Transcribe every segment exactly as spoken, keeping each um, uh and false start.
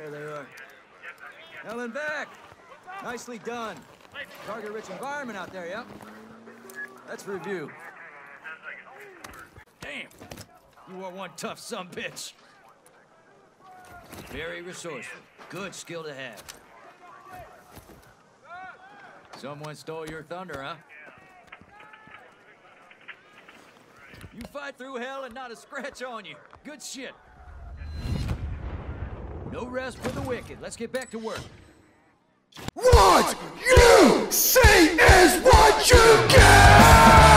There they are. Helen back! Nicely done. Target-rich environment out there, yep. Let's review. Damn! You are one tough sumbitch. Very resourceful. Good skill to have. Someone stole your thunder, huh? You fight through hell and not a scratch on you. Good shit. No rest for the wicked. Let's get back to work. What you see is what you get!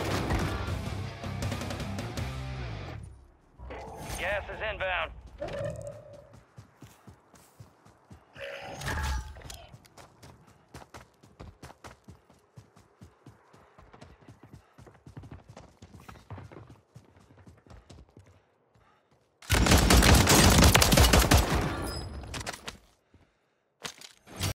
Gas is inbound.